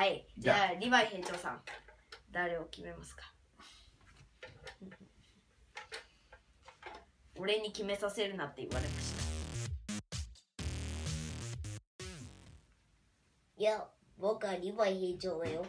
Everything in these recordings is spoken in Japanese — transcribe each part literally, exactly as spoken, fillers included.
はい。じゃあ、リヴァイ兵長さん、誰を決めますか？俺に決めさせるなって言われました。 いや、僕はリヴァイ兵長だよ。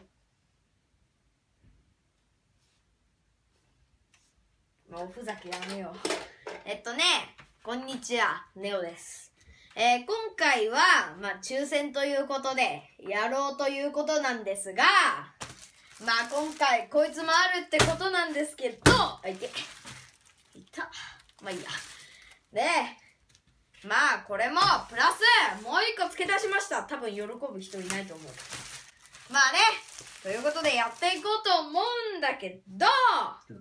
もうふざけやめよう。えっとね、こんにちは、ネオです。えー、今回は、まあ、抽選ということで、やろうということなんですが、まあ、今回、こいつもあるってことなんですけど、あ、いて、いた。まあ、いいや。で、まあ、これも、プラス、もう一個付け足しました。多分、喜ぶ人いないと思う。まあね、ということで、やっていこうと思うんだけど、うん、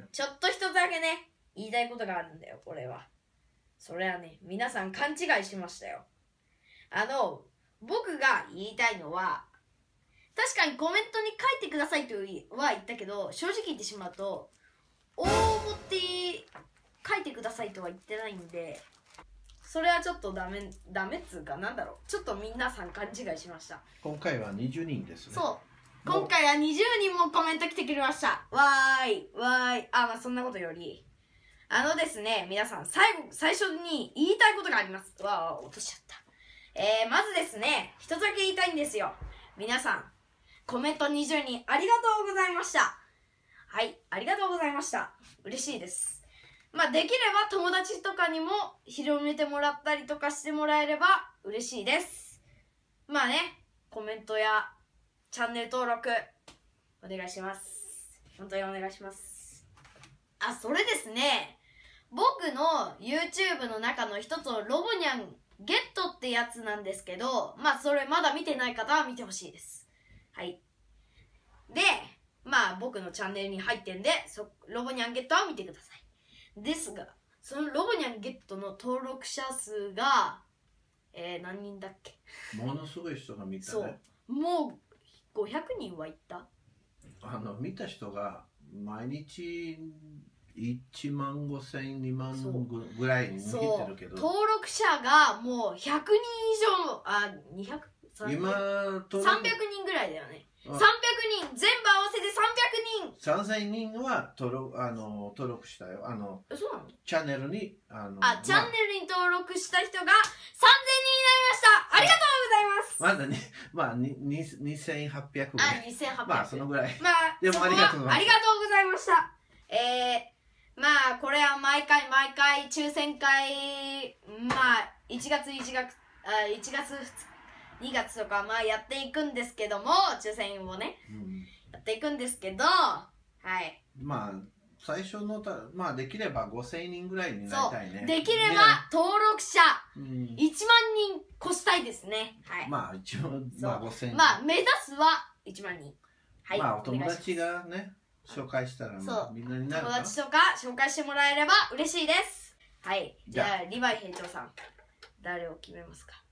ちょっと一つだけね、言いたいことがあるんだよ、これは。それはね、皆さん勘違いしましたよ。あの、僕が言いたいのは、確かにコメントに書いてくださいとは言ったけど、正直言ってしまうと、応募って書いてくださいとは言ってないんで、それはちょっとダメ、ダメっつうかなんだろう。ちょっと皆さん勘違いしました。 今回はにじゅうにんですね。 そう。今回はにじゅうにんもコメント来てくれました。わーい、わーい。あ、まあそんなことより、あのですね、皆さん、最後、最初に言いたいことがあります。うわぁ、落としちゃった。えー、まずですね、一つだけ言いたいんですよ。皆さん、コメントにじゅうにんありがとうございました。はい、ありがとうございました。嬉しいです。まあ、できれば友達とかにも広めてもらったりとかしてもらえれば嬉しいです。まあね、コメントやチャンネル登録、お願いします。本当にお願いします。あ、それですね。僕の YouTube の中の一つのロボニャンゲットってやつなんですけど、まあそれまだ見てない方は見てほしいです。はい。で、まあ僕のチャンネルに入ってんで、そロボニャンゲットは見てください。ですが、そのロボニャンゲットの登録者数が、えー、何人だっけ？ ものすごい人が見たね。 そう。もうごひゃくにんはいった？ あの、見た人が毎日、いちまんごせん、にまんぐらいに見てるけど、 登録者がもうひゃくにん以上、あ、にひゃく、 今さんびゃくにんぐらいだよね。さんびゃくにん、全部合わせてさんびゃくにん。 さんぜんにんは登録、あの登録したよ。あのえ、そうなの？ チャンネルにあのあ、チャンネルに登録した人がさんぜんにんになりました。ありがとうございます。 まだね、まあににせんはっぴゃくぐらい。 あ、にせんはっぴゃく。 まあそのぐらい。 まあ、 でもありがとうございます。 ありがとうございました。えー。まあこれは毎回毎回抽選会、まあいちがついちがつあいちがつにがつとかまあやっていくんですけども、抽選をね、うん、やっていくんですけど、はい。 まあ最初のたまあできればごせんにんぐらいになりたいね。 できれば登録者いちまんにん越したいですね。はい。 まあ一応まあごせんにん。 まあ目指すはいちまんにん。 はい。まあお友達がね。紹介したらまあみんなになるか。 友達とか紹介してもらえれば嬉しいです。はい。じゃあリヴァイ兵長さん、誰を決めますか？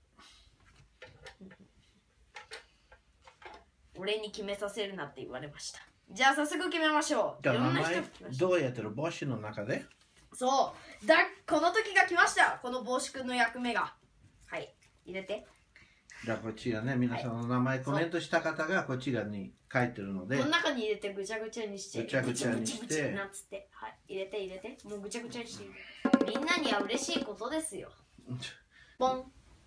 俺に決めさせるなって言われました。じゃあ早速決めましょう。 じゃあ名前どうやってる？帽子の中で？ そうだ、この時が来ました。この帽子くんの役目が。はい、入れて。 じゃあこっちがね、皆さんの名前コメントした方がこちらに書いてるので、 この中に入れてぐちゃぐちゃにして、 ぐちゃぐちゃにしてなんつって、はい、入れて入れて、もうぐちゃぐちゃにして、みんなには嬉しいことですよ。ポン。ん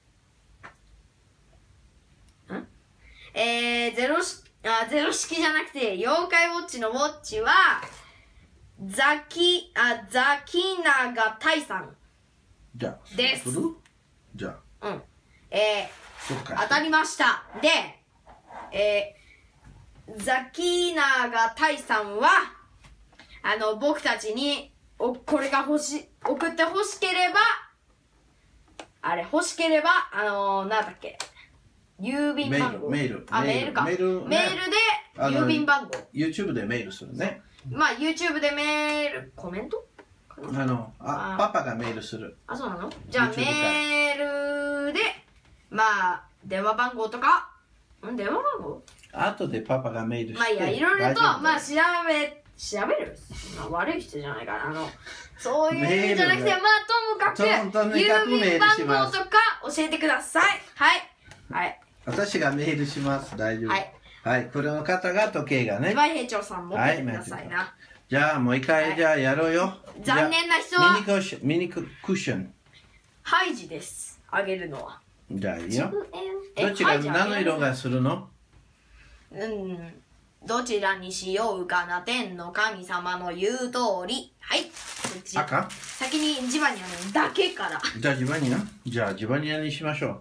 えー、ゼロし、あ、ゼロ式じゃなくて、妖怪ウォッチのウォッチは、ザキ、あ、ザキナガタイさん。 じゃあ、 です。 じゃあ。うん。えー、当たりました。で、えー、ザキナガタイさんは、あの、僕たちに、お、これが欲し、送って欲しければ、あれ、欲しければ、あのー、なんだっけ、郵便番号。 メール。 あ、メールか。メール、ね、メールで、郵便番号。 YouTube でメールするね。 まあ、YouTube でメール、コメントあの、あ、パパがメールする。 あ、そうなの？じゃあ、メールで、まあ、電話番号とか、ん電話番号？ 後でパパがメールして。 まあいや、いろいろと、まあ調べ、調べる、まあ、悪い人じゃないから、あの、そういう意味じゃなくて、まあともかく、郵便番号とか教えてください。はい。はい。 私がメールします。大丈夫。 ははいい。これの方が時計がね。 岩井兵長さん持っててくださいな。 じゃあもう一回、じゃあやろうよ。 残念な人じゃあミニはクッション、ミニクッション。 ハイジです。あげるのは。 じゃあいいよ。 えどっちがハイジあげる何の色がするの？ うん。どちらにしようかな、天の神様の言う通り。はい。こっち。 赤？ 先にジバニャのだけから。 じゃあジバニア？じゃあジバニアにしましょう。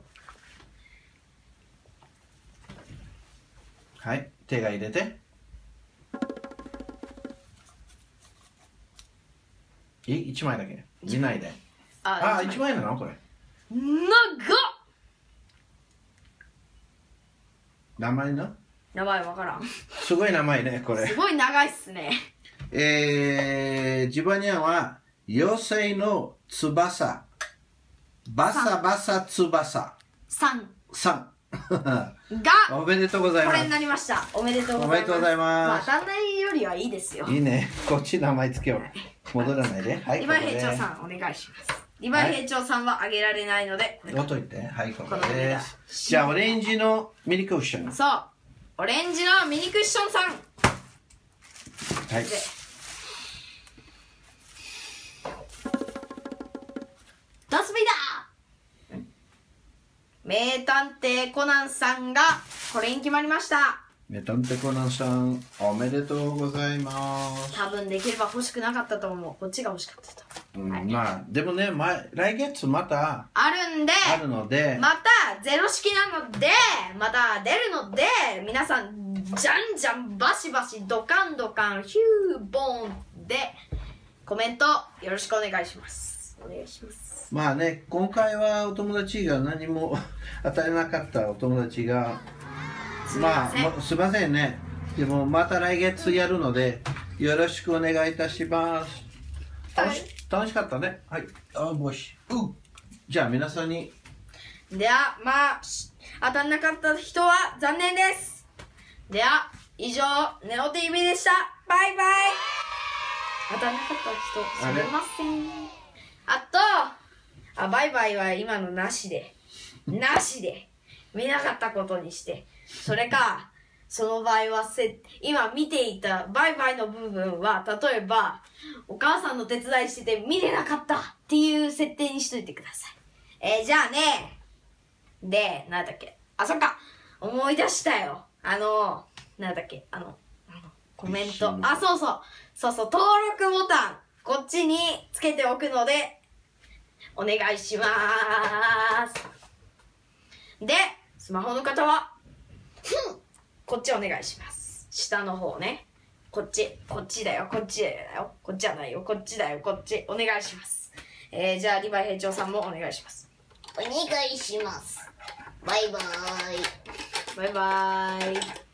はい。手が入れて。い一枚だけ。見ないで。あ、一枚なのこれ。 長っ。 名前な？ 名前わからん。 すごい名前ね、これす。ごい長いっすね。 えー、ジバニャンは妖精の翼。バサバサ翼。 さんさん。 がおめでとうございますこれに。なりました。おめでとうございます。 おめでとうございますまあ、当たんないよりはいいですよ。 いいね。こっち名前つけよう。戻らないで。はい。 リヴァイここで兵長さん、お願いします。リヴァイ兵長さんはあげられないので、 どうといて。はい、こここの上だです。じゃあ、オレンジのミニクッション。 そう。オレンジのミニクッションさん。 はい。 でダスビーダー名探偵コナンさんがこれに決まりました。 メタンテコナンさん、おめでとうございます。 多分できれば欲しくなかったと思う。こっちが欲しかったと思う。 うん、まあ、でもね、前来月またあるんで、 あるので、 またゼロ式なので、また出るので、皆さん、じゃんじゃん、バシバシ、ドカンドカン、ヒューボーンで、コメントよろしくお願いします。お願いします。 まあね、今回はお友達が何も与えなかったお友達が、 すみません。 まあ、もすいませんね。でもまた来月やるので、よろしくお願いいたします。楽し,、 はい楽しかったね。はい。あ、帽子。うじゃあ皆さんに。 では、まあ、し当たんなかった人は残念です。では、以上、ネオ ティーブイ でした。バイバイ。当たんなかった人、すみません。あと、あ、バイバイは今のなしで、なしで、見なかったことにして、それか、その場合はせ、今見ていたバイバイの部分は、例えば、お母さんの手伝いしてて見れなかったっていう設定にしといてください。えー、じゃあね、で、なんだっけ、あ、そっか、思い出したよ。あの、なんだっけ、あの、あのコメント、あ、そうそう、そうそう、登録ボタン、こっちにつけておくので、お願いしまーす。で、スマホの方は、こっちお願いします。下の方ね。こっち、こっちだよ、こっちだよ、こっちじゃないよ、こっちだよ、こっち、お願いします。えー、じゃあ、リヴァイ兵長さんもお願いします。 お願いします。バイバーイ。 バイバーイ。